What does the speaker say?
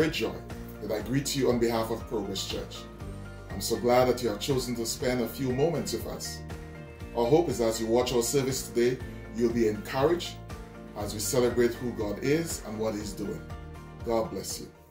great joy that I greet you on behalf of Progress Church. I'm so glad that you have chosen to spend a few moments with us. Our hope is as you watch our service today, you'll be encouraged as we celebrate who God is and what He's doing. God bless you.